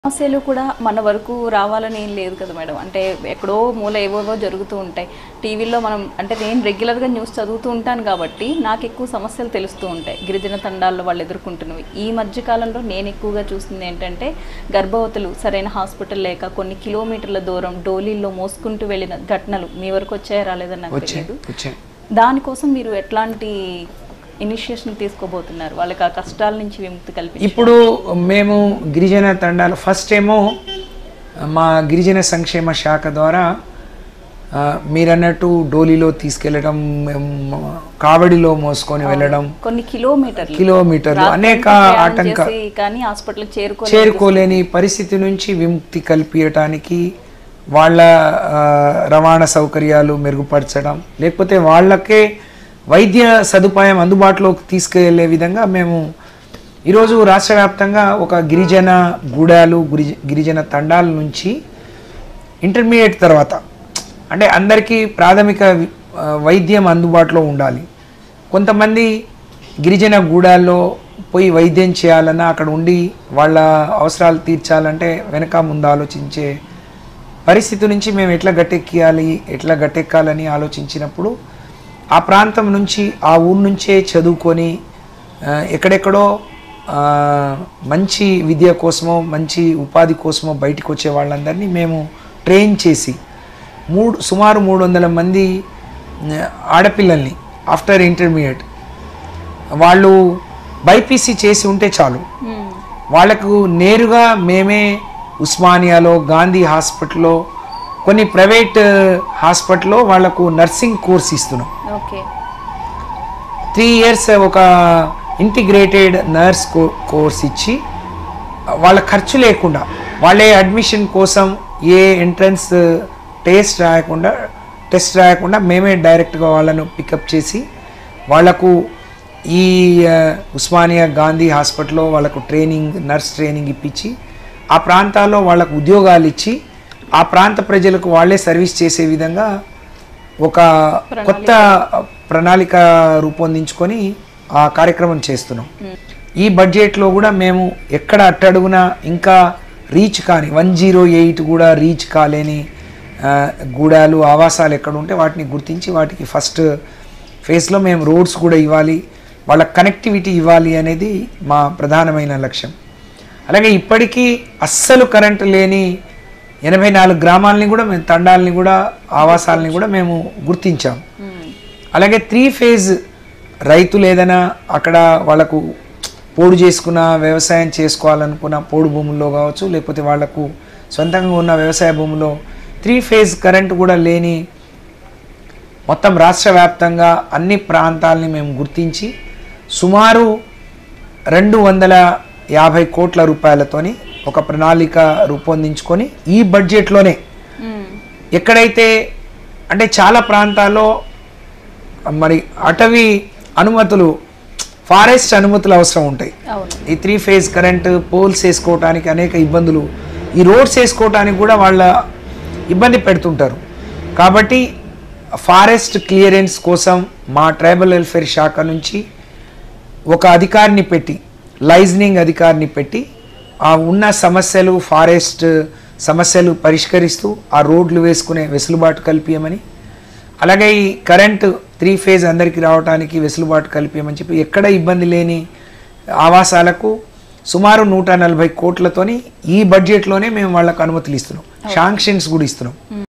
సమస్యలు కూడా మన వరకు రావాలని ఏం లేదు కదా మేడం. అంటే ఎక్కడో మూల ఏవేవో జరుగుతూ ఉంటాయి. టీవీలో మనం అంటే నేను రెగ్యులర్గా న్యూస్ చదువుతూ ఉంటాను కాబట్టి నాకు ఎక్కువ సమస్యలు తెలుస్తూ ఉంటాయి. గిరిజన తండాల్లో వాళ్ళు ఎదుర్కొంటున్నవి. ఈ మధ్య కాలంలో నేను ఎక్కువగా చూస్తుంది ఏంటంటే గర్భవతులు సరైన హాస్పిటల్ లేక కొన్ని కిలోమీటర్ల దూరం డోలీల్లో మోసుకుంటూ వెళ్ళిన ఘటనలు మీ వరకు వచ్చాయా రాలేదని నాకు తెలియదు. దానికోసం మీరు ఎట్లాంటి ఇనిషియేషన్ తీసుకోబోతున్నారు వాళ్ళకి ఆ కష్టాల నుంచి విముక్తి కల్పించి? ఇప్పుడు మేము గిరిజన తండాలు ఫస్ట్ ఏమో మా గిరిజన సంక్షేమ శాఖ ద్వారా మీరన్నట్టు డోలీలో తీసుకెళ్ళడం, కావడిలో మోసుకొని వెళ్ళడం, కొన్ని కిలోమీటర్లు అనేక ఆటంకాలు చేరుకోలేని పరిస్థితి నుంచి విముక్తి కల్పించడానికి వాళ్ళ రవాణా సౌకర్యాలు మెరుగుపరచడం, లేకపోతే వాళ్ళకే వైద్య సదుపాయం అందుబాటులోకి తీసుకెళ్లే విధంగా మేము ఈరోజు రాష్ట్ర వ్యాప్తంగా ఒక గిరిజన గూడాలు గిరిజన తండాల నుంచి ఇంటర్మీడియట్ తర్వాత అంటే అందరికీ ప్రాథమిక వైద్యం అందుబాటులో ఉండాలి. కొంతమంది గిరిజన గూడాల్లో పోయి వైద్యం చేయాలన్నా అక్కడ ఉండి వాళ్ళ అవసరాలు తీర్చాలంటే వెనక ముందు ఆలోచించే పరిస్థితి నుంచి మేము ఎట్లా గట్టెక్కాలని ఆలోచించినప్పుడు ఆ ప్రాంతం నుంచి ఆ ఊరు నుంచే చదువుకొని ఎక్కడెక్కడో మంచి విద్య కోసమో మంచి ఉపాధి కోసమో బయటకు వచ్చే వాళ్ళందరినీ మేము ట్రైన్ చేసి సుమారు 300 మంది ఆడపిల్లల్ని ఆఫ్టర్ ఇంటర్మీడియట్ వాళ్ళు బైపీసీ చేసి ఉంటే చాలు, వాళ్ళకు నేరుగా మేమే ఉస్మానియాలో, గాంధీ హాస్పిటల్లో, కొన్ని ప్రైవేట్ హాస్పిటల్లో వాళ్లకు నర్సింగ్ కోర్స్ ఇస్తున్నాం. 3 years ఒక ఇంటిగ్రేటెడ్ నర్స్ కోర్స్ ఇచ్చి వాళ్ళ ఖర్చు లేకుండా వాళ్ళే అడ్మిషన్ కోసం ఏ ఎంట్రన్స్ టెస్ట్ రాయకుండా మేమే డైరెక్ట్గా వాళ్ళను పికప్ చేసి వాళ్లకు ఈ ఉస్మానియా గాంధీ హాస్పిటల్లో వాళ్ళకు నర్స్ ట్రైనింగ్ ఇప్పించి ఆ ప్రాంతాల్లో వాళ్ళకు ఉద్యోగాలు ఇచ్చి ఆ ప్రాంత ప్రజలకు వాళ్ళే సర్వీస్ చేసే విధంగా ఒక కొత్త ప్రణాళిక రూపొందించుకొని ఆ కార్యక్రమం చేస్తున్నాం. ఈ బడ్జెట్లో కూడా మేము ఎక్కడ అట్టడుగున ఇంకా రీచ్ కాని 108 కూడా రీచ్ కాలేని గూడాలు ఆవాసాలు ఎక్కడ ఉంటే వాటిని గుర్తించి వాటికి ఫస్ట్ ఫేజ్లో మేము రోడ్స్ కూడా ఇవ్వాలి, వాళ్ళ కనెక్టివిటీ ఇవ్వాలి అనేది మా ప్రధానమైన లక్ష్యం. అలాగే ఇప్పటికీ అస్సలు కరెంటు లేని 84 గ్రామాలని కూడా మేము తండాలని కూడా ఆవాసాలని కూడా మేము గుర్తించాం. అలాగే 3 phase రైతులు ఏదైనా అక్కడ వాళ్ళకు పోడు చేసుకున్న వ్యవసాయం చేసుకోవాలనుకున్న పోడు భూముల్లో కావచ్చు, లేకపోతే వాళ్లకు సొంతంగా ఉన్న వ్యవసాయ భూముల్లో 3 phase కరెంటు కూడా లేని మొత్తం రాష్ట్ర వ్యాప్తంగా అన్ని ప్రాంతాలని మేము గుర్తించి సుమారు 250 కోట్ల రూపాయలతోని ఒక ప్రణాళిక రూపొందించుకొని ఈ బడ్జెట్లోనే ఎక్కడైతే అంటే చాలా ప్రాంతాల్లో మరి అటవీ అనుమతులు, ఫారెస్ట్ అనుమతులు అవసరం ఉంటాయి. ఈ 3 phase కరెంటు పోల్స్ వేసుకోవడానికి అనేక ఇబ్బందులు, ఈ రోడ్స్ వేసుకోవడానికి కూడా వాళ్ళ ఇబ్బంది పెడుతుంటారు. కాబట్టి ఫారెస్ట్ క్లియరెన్స్ కోసం మా ట్రైబల్ వెల్ఫేర్ శాఖ నుంచి ఒక అధికారిని పెట్టి, లైజనింగ్ అధికారిని పెట్టి ఆ ఉన్న సమస్యలు, ఫారెస్ట్ సమస్యలు పరిష్కరిస్తూ ఆ రోడ్లు వేసుకునే వెసులుబాటు కల్పించమని, అలాగే ఈ కరెంటు 3 phase అందరికీ రావడానికి వెసులుబాటు కల్పించమని చెప్పి ఎక్కడ ఇబ్బంది లేని ఆవాసాలకు సుమారు 140 కోట్లతోని ఈ బడ్జెట్లోనే మేము వాళ్ళకు అనుమతులు ఇస్తున్నాం, శాంక్షన్స్ కూడా ఇస్తున్నాం.